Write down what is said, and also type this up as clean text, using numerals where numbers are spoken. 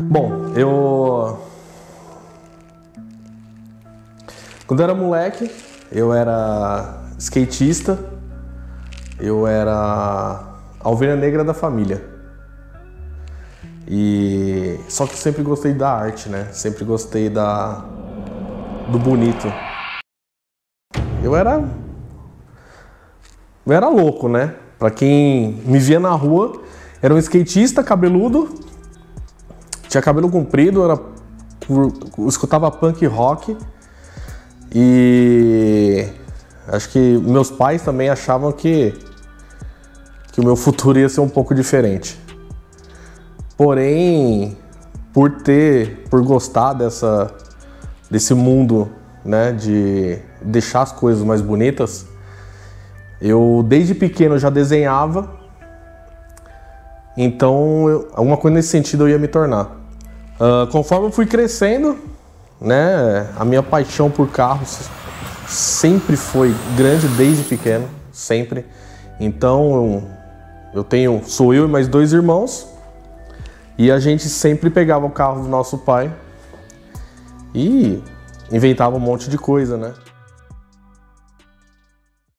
Bom, quando eu era moleque, eu era skatista, eu era a ovelha negra da família. Só que eu sempre gostei da arte, né? Sempre gostei do bonito. Eu era louco, né? Pra quem me via na rua, era um skatista cabeludo, tinha cabelo comprido, escutava punk rock e acho que meus pais também achavam que o meu futuro ia ser um pouco diferente. Porém, por gostar desse mundo, né, de deixar as coisas mais bonitas, eu desde pequeno já desenhava, então alguma coisa nesse sentido eu ia me tornar. Conforme eu fui crescendo, né, a minha paixão por carros sempre foi grande desde pequeno, sempre. Então sou eu e mais 2 irmãos, e a gente sempre pegava o carro do nosso pai e inventava um monte de coisa, né?